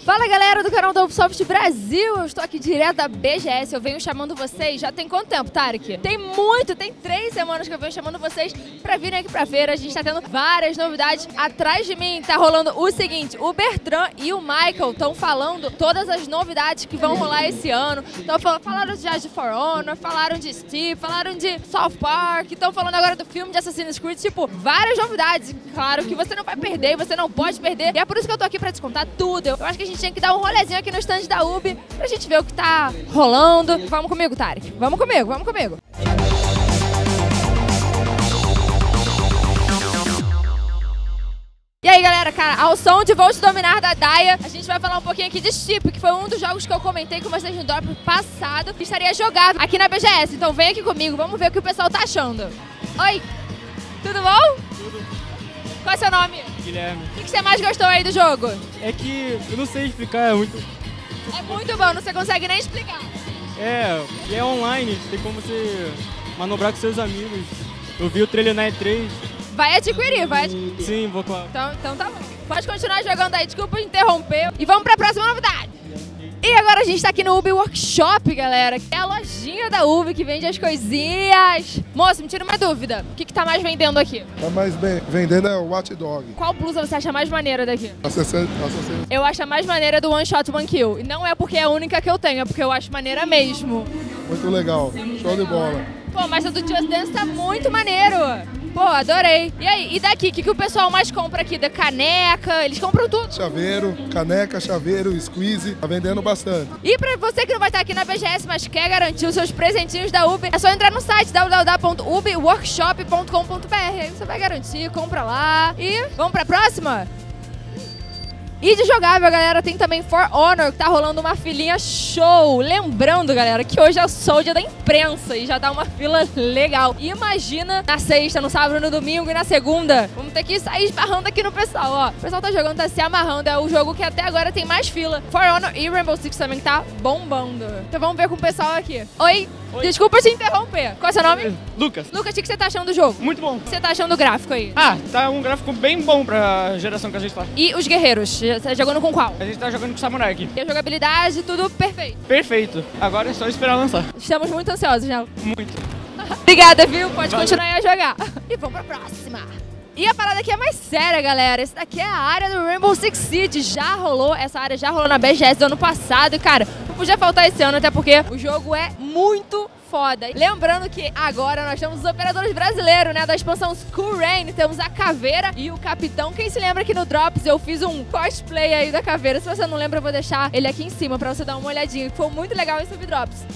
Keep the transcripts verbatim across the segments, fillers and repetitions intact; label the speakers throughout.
Speaker 1: Fala galera do canal da Ubisoft Brasil, eu estou aqui direto da B G S, eu venho chamando vocês, já tem quanto tempo, Tarek? Tem muito, tem três semanas que eu venho chamando vocês pra virem aqui pra feira, a gente tá tendo várias novidades. Atrás de mim tá rolando o seguinte, o Bertrand e o Michael estão falando todas as novidades que vão rolar esse ano. Então falaram já de For Honor, falaram de Steve, falaram de South Park, estão falando agora do filme de Assassin's Creed, tipo, várias novidades, claro, que você não vai perder e você não pode perder, e é por isso que eu tô aqui pra te contar tudo. Eu acho que a gente tinha que dar um rolezinho aqui no stand da Ubi pra gente ver o que tá rolando. Vamos comigo, Tarek. Vamos comigo, vamos comigo. E aí, galera, cara, ao som de Vou Te Dominar da Daya, a gente vai falar um pouquinho aqui de Steep, que foi um dos jogos que eu comentei com vocês no drop passado, que estaria jogável aqui na B G S. Então vem aqui comigo, vamos ver o que o pessoal tá achando. Oi, tudo bom?
Speaker 2: Tudo.
Speaker 1: Qual é seu nome?
Speaker 2: Guilherme.
Speaker 1: O que você mais gostou aí do jogo?
Speaker 2: É que eu não sei explicar, é muito...
Speaker 1: É muito bom, não você consegue nem explicar.
Speaker 2: É, e é online, tem como você manobrar com seus amigos. Eu vi o trailer na E três.
Speaker 1: Vai adquirir, vai adquirir.
Speaker 2: Sim, vou claro.
Speaker 1: Então, então tá bom. Pode continuar jogando aí, desculpa interromper. E vamos pra próxima novidade. E agora a gente tá aqui no Ubi Workshop, galera. Que é a lojinha da Ubi que vende as coisinhas. Moço, me tira uma dúvida. O que que tá mais vendendo aqui?
Speaker 3: Tá mais bem, vendendo é o Watch Dog.
Speaker 1: Qual blusa você acha mais maneira daqui?
Speaker 3: Assassino.
Speaker 1: Eu acho a mais maneira do One Shot One Kill. E não é porque é a única que eu tenho, é porque eu acho maneira mesmo.
Speaker 3: Muito legal, show de bola.
Speaker 1: Pô, mas a do Just Dance tá muito maneiro. Pô, adorei. E aí, e daqui, o que, que o pessoal mais compra aqui? Da caneca? Eles compram tudo?
Speaker 3: Chaveiro, caneca, chaveiro, squeeze, tá vendendo bastante.
Speaker 1: E pra você que não vai estar aqui na B G S, mas quer garantir os seus presentinhos da Ubi, é só entrar no site w w w ponto ubi workshop ponto com ponto b r. Aí você vai garantir, compra lá. E vamos pra próxima? E de jogável, galera, tem também For Honor, que tá rolando uma filinha show. Lembrando, galera, que hoje é o Sol Dia da Imprensa e já tá uma fila legal. E imagina na sexta, no sábado, no domingo e na segunda. Vamos ter que sair esbarrando aqui no pessoal, ó. O pessoal tá jogando, tá se amarrando. É o jogo que até agora tem mais fila. For Honor e Rainbow Six também tá bombando. Então vamos ver com o pessoal aqui. Oi, Oi. Desculpa te interromper. Qual é o seu nome?
Speaker 2: Lucas.
Speaker 1: Lucas, o que você tá achando do jogo?
Speaker 2: Muito bom.
Speaker 1: O que você tá achando do gráfico aí?
Speaker 2: Ah, tá um gráfico bem bom pra geração que a gente tá.
Speaker 1: E os guerreiros? Você tá jogando com qual?
Speaker 2: A gente tá jogando com o Samurai aqui.
Speaker 1: E a jogabilidade, tudo perfeito.
Speaker 2: Perfeito. Agora é só esperar lançar.
Speaker 1: Estamos muito ansiosos, já.
Speaker 2: Muito.
Speaker 1: Obrigada, viu? Pode
Speaker 2: Valeu.
Speaker 1: Continuar aí a jogar. E vamos pra próxima. E a parada aqui é mais séria, galera. Esse daqui é a área do Rainbow Six Siege. Já rolou, essa área já rolou na B G S do ano passado. E, cara, não podia faltar esse ano, até porque o jogo é muito foda. Lembrando que agora nós temos os operadores brasileiros, né, da expansão Skull Rain. Temos a Caveira e o Capitão. Quem se lembra que no Drops eu fiz um cosplay aí da Caveira. Se você não lembra, eu vou deixar ele aqui em cima pra você dar uma olhadinha. Foi muito legal esse Drops.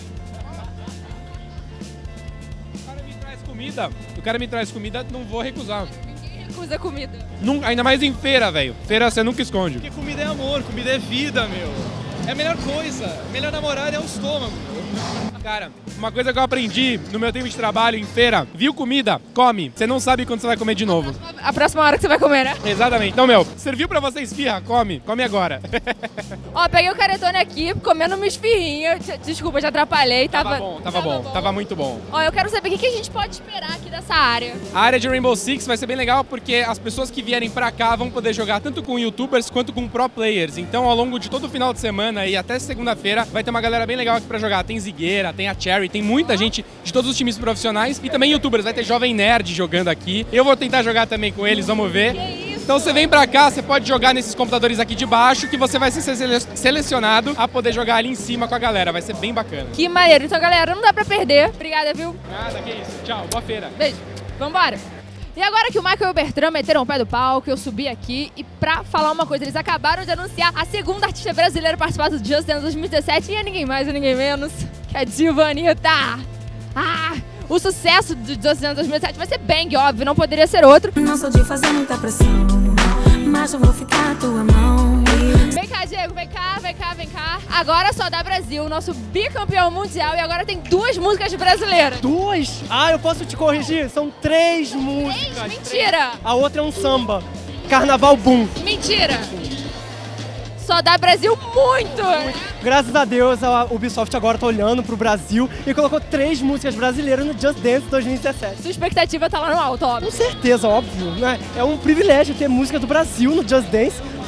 Speaker 4: O cara me traz comida, o cara me traz comida, não vou recusar.
Speaker 1: Ninguém recusa comida.
Speaker 4: Nunca, ainda mais em feira, velho. Feira você nunca esconde.
Speaker 5: Porque comida é amor, comida é vida, meu. É a melhor coisa. Melhor namorada é o estômago.
Speaker 4: Cara, uma coisa que eu aprendi no meu tempo de trabalho em feira, viu comida, come. Você não sabe quando você vai comer de novo.
Speaker 1: A próxima hora que você vai comer, né?
Speaker 4: Exatamente. Então, meu, serviu pra você esfirra? Come. Come agora.
Speaker 1: Ó, peguei o Caretone aqui, comendo uma esfirrinha. Desculpa, já atrapalhei.
Speaker 4: Tava,
Speaker 1: Tava,
Speaker 4: bom, tava, tava bom, bom, tava muito bom.
Speaker 1: Ó, eu quero saber o que a gente pode esperar aqui dessa área.
Speaker 4: A área de Rainbow Six vai ser bem legal porque as pessoas que vierem pra cá vão poder jogar tanto com youtubers quanto com pro players. Então, ao longo de todo o final de semana e até segunda-feira, vai ter uma galera bem legal aqui pra jogar. Tem Zigueira, tem a Cherry, tem muita gente de todos os times profissionais e também youtubers. Vai ter Jovem Nerd jogando aqui. Eu vou tentar jogar também com eles, vamos ver. Então você vem pra cá, você pode jogar nesses computadores aqui de baixo, que você vai ser sele selecionado a poder jogar ali em cima com a galera. Vai ser bem bacana.
Speaker 1: Que maneiro. Então, galera, não dá pra perder. Obrigada, viu?
Speaker 4: Nada, que isso. Tchau, boa feira.
Speaker 1: Beijo. Vambora. E agora que o Michael e o Bertrand meteram o pé do palco, eu subi aqui e pra falar uma coisa, eles acabaram de anunciar a segunda artista brasileira a participar do Just Dance dois mil e dezessete e é ninguém mais e ninguém menos que a diva Anitta. Ah, o sucesso do Just Dance dois mil e dezessete vai ser bang, óbvio, não poderia ser outro.
Speaker 6: Não sou de fazer muita pressão, mas eu vou ficar à tua mão.
Speaker 1: Vem cá, Diego, vem cá, vem cá, vem cá. Agora só dá Brasil, nosso bicampeão mundial, e agora tem duas músicas brasileiras.
Speaker 5: Duas? Ah, eu posso te corrigir? São três músicas.
Speaker 1: Três? Mentira!
Speaker 5: A outra é um samba. Carnaval Boom.
Speaker 1: Mentira! Só dá Brasil muito!
Speaker 5: Graças a Deus, a Ubisoft agora tá olhando pro Brasil e colocou três músicas brasileiras no Just Dance dois mil e dezessete.
Speaker 1: Sua expectativa tá lá no alto, óbvio.
Speaker 5: Com certeza, óbvio, né? É um privilégio ter música do Brasil no Just Dance.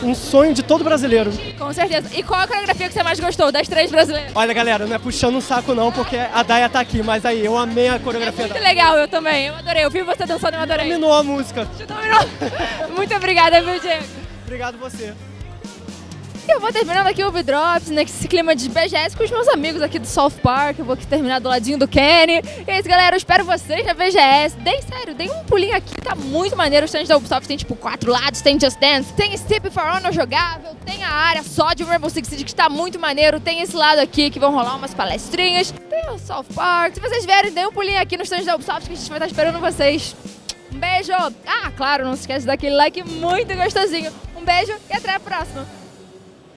Speaker 5: um sonho de todo brasileiro.
Speaker 1: Com certeza. E qual a coreografia que você mais gostou das três brasileiras?
Speaker 5: Olha, galera, não é puxando um saco não, porque a Daya tá aqui, mas aí, eu amei a coreografia
Speaker 1: Muito
Speaker 5: dela.
Speaker 1: legal, eu também. Eu adorei. Eu vi você dançando e eu adorei.
Speaker 5: Terminou a música.
Speaker 1: Você dominou. Muito obrigada, viu, Diego?
Speaker 5: Obrigado você.
Speaker 1: E eu vou terminando aqui o V-Drops, nesse clima de B G S com os meus amigos aqui do South Park. Eu vou aqui terminar do ladinho do Kenny. E é isso, galera. Eu espero vocês na B G S. Deem, sério, deem um pulinho aqui. Tá muito maneiro. O stand da Ubisoft tem, tipo, quatro lados. Tem Just Dance, tem Steep for Honor jogável, tem a área só de Rainbow Six Siege, que tá muito maneiro. Tem esse lado aqui, que vão rolar umas palestrinhas. Tem o South Park. Se vocês vierem, deem um pulinho aqui no stand da Ubisoft, que a gente vai estar esperando vocês. Um beijo. Ah, claro, não se esquece daquele like muito gostosinho. Um beijo e até a próxima.